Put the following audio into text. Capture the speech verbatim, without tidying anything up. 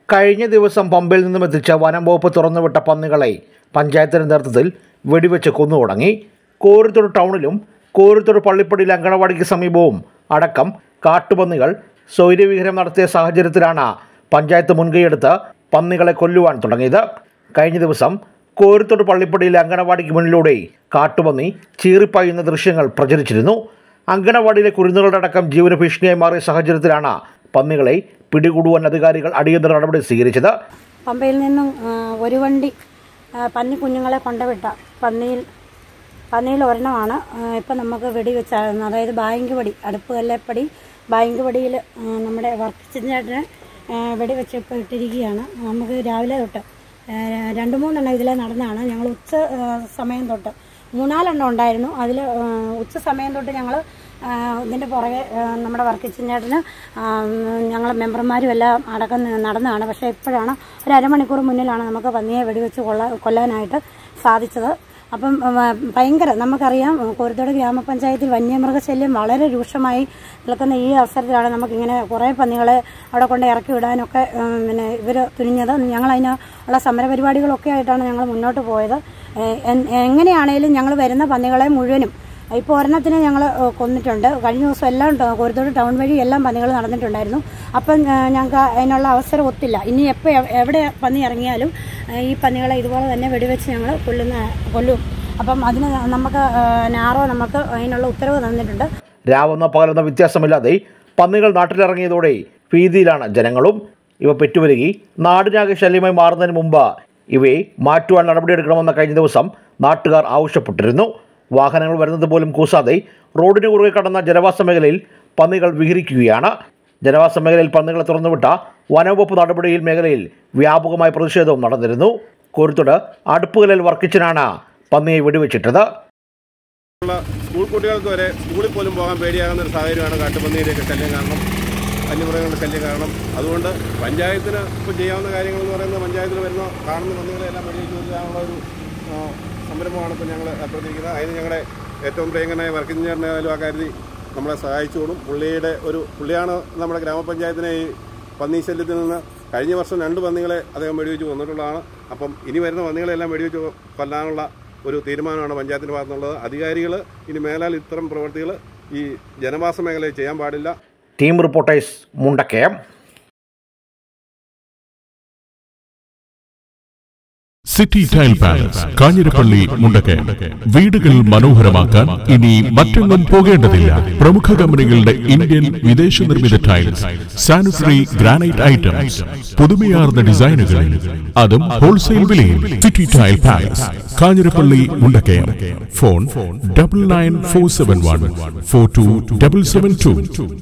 കഴിഞ്ഞ ദിവസം പമ്പയിൽ നിന്നും എത്തിച്ച വനം വകുപ്പ് തുറന്നുവിട്ട പന്നികളെ പഞ്ചായത്തിന്റെ നേതൃത്വത്തിൽ വെടിവെച്ച് കൊന്നു തുടങ്ങി. കോരുത്തോട് ടൗണിലും കോരുത്തോട് പള്ളിപ്പടിയിലെ അങ്കണവാടിക്ക് സമീപവും അടക്കം കാട്ടുപന്നികൾ സ്വൈര്യവിഹരണം നടത്തിയ സാഹചര്യത്തിലാണ് പഞ്ചായത്ത് മുൻകൈയെടുത്ത് പന്നികളെ കൊല്ലുവാൻ തുടങ്ങിയത്. കഴിഞ്ഞ ദിവസം കോരുത്തോട് പള്ളിപ്പടിയിലെ അങ്കണവാടിക്ക് മുന്നിലൂടെ കാട്ടുപന്നി ചീറിപ്പായുന്ന ദൃശ്യങ്ങൾ പ്രചരിച്ചിരുന്നു. അങ്കണവാടിയിലെ കുരുന്നുകളുടെ അടക്കം ജീവന ഭീഷണിയായി മാറിയ സാഹചര്യത്തിലാണ് പന്നികളെ പിടികൂടുവാൻ അധികാരികൾ അടിയന്തര നടപടി സ്വീകരിച്ചത്. പമ്പയിൽ നിന്നും ഒരു വണ്ടി പന്നി കുഞ്ഞുങ്ങളെ കൊണ്ടുവിട്ട പന്നിയിൽ പന്നിയിൽ ഒരെണ്ണമാണ് ഇപ്പം നമുക്ക് വെടിവെച്ചായിരുന്നു. അതായത് ബാങ്ക് പടി അടുപ്പ് കല്ലേപ്പടി ബാങ്ക് പടിയിൽ നമ്മുടെ വർക്കിച്ചിന് വെടിവെച്ച് ഇപ്പോൾ ഇട്ടിരിക്കുകയാണ്. നമുക്ക് രാവിലെ തൊട്ട് രണ്ട് മൂന്നെണ്ണം ഇതിലെ നടന്നാണ്. ഞങ്ങൾ ഉച്ച സമയം തൊട്ട് മൂന്നാലെണ്ണം ഉണ്ടായിരുന്നു. അതിൽ ഉച്ച സമയം തൊട്ട് ഞങ്ങൾ ഇതിൻ്റെ പുറകെ നമ്മുടെ വർക്കിച്ചിനേട്ടന് ഞങ്ങൾ മെമ്പർമാരും എല്ലാം അടക്കം നടന്നതാണ്. പക്ഷേ ഇപ്പോഴാണ് ഒരു അരമണിക്കൂർ മുന്നിലാണ് നമുക്ക് പന്നിയെ വെടിവെച്ച് കൊള്ള കൊല്ലാനായിട്ട് സാധിച്ചത്. അപ്പം ഭയങ്കര നമുക്കറിയാം, കോരുത്തോട് ഗ്രാമപഞ്ചായത്തിൽ വന്യമൃഗശല്യം വളരെ രൂക്ഷമായി നിൽക്കുന്ന ഈ അവസരത്തിലാണ് നമുക്കിങ്ങനെ കുറേ പന്നികളെ അവിടെ കൊണ്ട് ഇറക്കി വിടാനൊക്കെ പിന്നെ ഇവർ തുനിഞ്ഞത്. ഞങ്ങളതിന് ഉള്ള സമരപരിപാടികളൊക്കെ ആയിട്ടാണ് ഞങ്ങൾ മുന്നോട്ട് പോയത്. എങ്ങനെയാണേലും ഞങ്ങൾ വരുന്ന പന്നികളെ മുഴുവനും ഇപ്പോൾ ഒരെണ്ണത്തിന് ഞങ്ങൾ കൊന്നിട്ടുണ്ട്. കഴിഞ്ഞ ദിവസം എല്ലാം കോരുത്തോട് ടൗൺ വഴി എല്ലാം പന്നികൾ നടന്നിട്ടുണ്ടായിരുന്നു. അപ്പം ഞങ്ങൾക്ക് അതിനുള്ള അവസരം ഒത്തില്ല. ഇനി എപ്പോൾ എവിടെ പന്നി ഇറങ്ങിയാലും ഈ പന്നികളെ ഇതുപോലെ തന്നെ വെടിവെച്ച് ഞങ്ങൾ കൊല്ലുന്ന കൊല്ലും. അപ്പം അതിന് നമുക്ക് നാറോ നമുക്ക് അതിനുള്ള ഉത്തരവ് തന്നിട്ടുണ്ട്. രാവെന്ന പകലെന്ന വ്യത്യാസമില്ലാതെ പന്നികൾ നാട്ടിലിറങ്ങിയതോടെ ഭീതിയിലാണ് ജനങ്ങളും. ഇവ പെറ്റുവരുകി നാടിനാകെ ശല്യമായി മാറുന്നതിന് മുമ്പ് ഇവയെ മാറ്റുവാൻ നടപടിയെടുക്കണമെന്ന് കഴിഞ്ഞ ദിവസം നാട്ടുകാർ ആവശ്യപ്പെട്ടിരുന്നു. വാഹനങ്ങൾ വരുന്നത് പോലും കൂസാതെ റോഡിന് കുറുകെ കടന്ന ജനവാസ മേഖലയിൽ പന്നികൾ വിഹരിക്കുകയാണ്. ജനവാസ മേഖലയിൽ പന്നികളെ തുറന്നുവിട്ട വനവകുപ്പ് നടപടിയിൽ മേഖലയിൽ വ്യാപകമായ പ്രതിഷേധവും നടന്നിരുന്നു. കോരുത്തോട് അടുപ്പുകലിൽ വർക്കിച്ചനാണ് പന്നിയെ വെടിവെച്ചിട്ടത്. സ്കൂൾ കുട്ടികൾക്ക് വരെ സ്കൂളിൽ പോലും പോകാൻ പേടിയാകുന്ന ഒരു സാഹചര്യമാണ് കാട്ടുപന്നിയുടെയൊക്കെ ശല്യം കാരണം, വന്യമൃഗങ്ങളുടെ ശല്യം കാരണം. അതുകൊണ്ട് പഞ്ചായത്തിന് ഇപ്പോൾ ചെയ്യാവുന്ന കാര്യങ്ങളെന്ന് പറയുന്നത് പഞ്ചായത്തിൽ വരുന്ന കാണുന്ന പന്നികളെല്ലാം വെടിവെച്ച് കൊല്ലാനുള്ള ഒരു സംരംഭമാണ് ഇപ്പോൾ ഞങ്ങൾ ഏർപ്പെടുത്തിയിരിക്കുന്നത്. അതിന് ഞങ്ങളുടെ ഏറ്റവും പ്രിയങ്കരനായ വർക്കിംഗ് എഞ്ചിനീയറിനായാലും ആ കാര്യത്തിൽ നമ്മളെ സഹായിച്ചോളും. പുള്ളിയുടെ ഒരു പുള്ളിയാണ് നമ്മുടെ ഗ്രാമപഞ്ചായത്തിനെ ഈ പന്നി ശല്യത്തിൽ നിന്ന് കഴിഞ്ഞ വർഷം രണ്ട് പന്നികളെ അദ്ദേഹം വെടിവെച്ച് കൊന്നിട്ടുള്ളതാണ്. അപ്പം ഇനി വരുന്ന പന്നികളെല്ലാം വെടിവെച്ച് കൊല്ലാനുള്ള ഒരു തീരുമാനമാണ് പഞ്ചായത്തിൻ്റെ ഭാഗത്തുനിന്നുള്ളത്. അധികാരികൾ ഇനി മേലാൽ ഇത്തരം പ്രവൃത്തികൾ ഈ ജനവാസ മേഖലയിൽ ചെയ്യാൻ പാടില്ല. Team reporters Mundakkayam. City tile palace, Kanjirappally, Mundakkayam. വീടുകൾ മനോഹരമാക്കാൻ ഇനി മറ്റൊന്നും പോകേണ്ടതില്ല. പ്രമുഖ കമ്പനികളുടെ ഇന്ത്യൻ വിദേശ നിർമ്മിത ടൈൽസ്, സാനിറ്ററി ഗ്രാനൈറ്റ് ഐറ്റംസ്, പുതുമയാർന്ന ഡിസൈനുകളിൽ, അതും ഹോൾസെയിൽ വിലയിൽ. City tile palace, Kanjirappally, Mundakkayam. Phone double nine four seven one four two double seven to.